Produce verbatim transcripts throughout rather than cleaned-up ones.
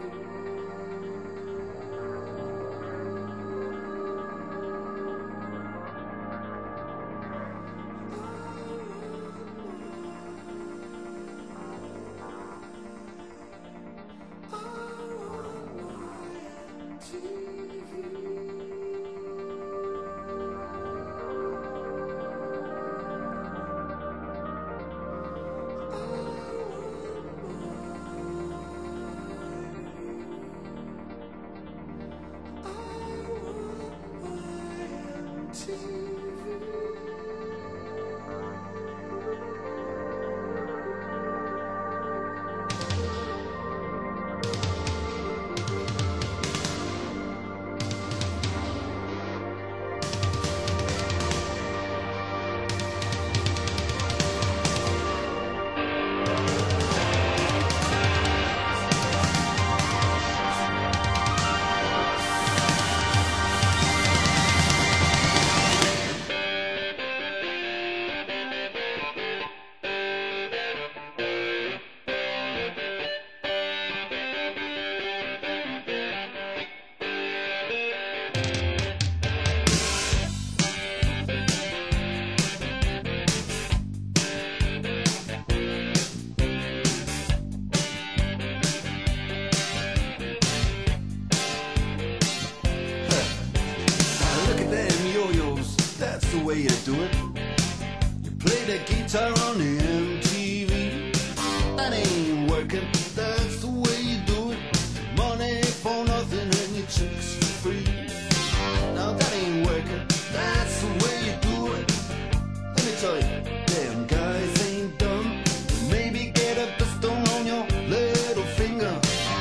The way you do it. You play the guitar on the M T V. That ain't working, that's the way you do it. Money for nothing and your chicks for free. Now that ain't working, that's the way you do it. Let me tell you, damn guys ain't dumb. Maybe get a blister on your little finger.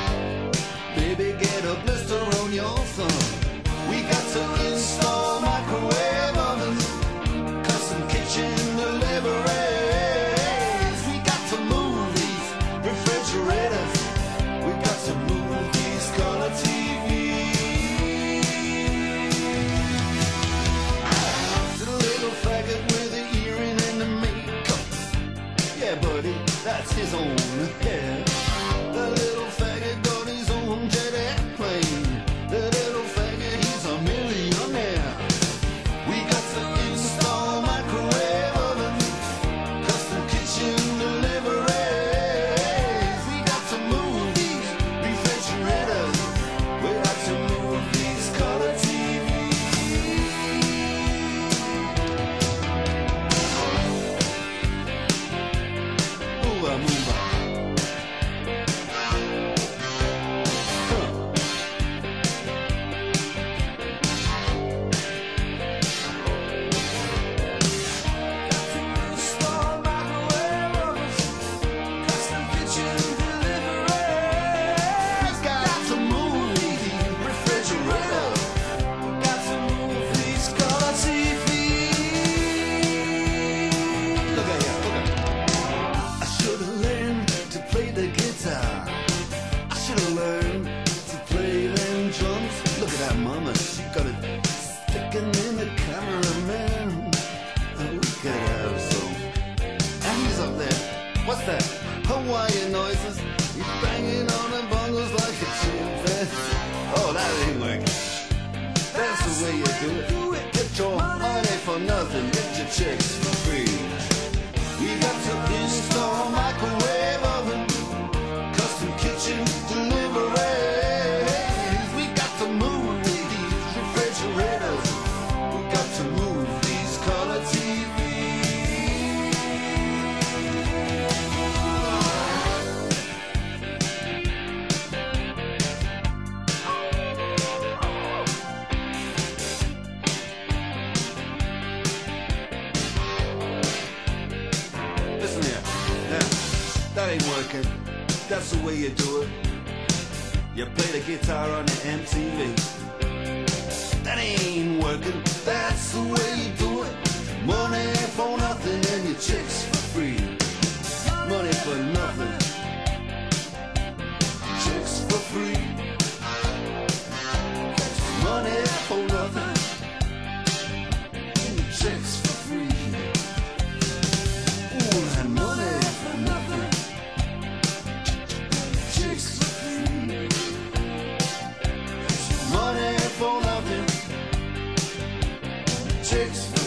Maybe get a blister on your thumb. We got to install microwave ovens, custom kitchen deliveries. We got to move these refrigerators. We got to move these color T Vs. To the little faggot with the earring and the makeup. Yeah, buddy, that's his own hair. The little faggot got his own jet airplane. The little faggot, he's a millionaire. We got to install microwave oven, custom kitchen deliveries. We got to move these refrigerators. We got to move these color T Vs. Move on, move on. Mama, she got it sticking in the cameraman. Oh, we could have some. And he's up there. What's that? Hawaiian noises. He's banging on the bongos like a chimpanzee. Oh, that ain't working. That's the way you do it. Get your money for nothing. Get your chicks for free. We got to install microwave oven, custom kitchen delivery. That ain't working, that's the way you do it. You play the guitar on the M T V. That ain't working, that's the way you do it. Money for nothing and your chicks for free. Money for nothing, chicks for free. Money for nothing and your chicks for free. Ooh, and money for nothing. Chicks for free. It's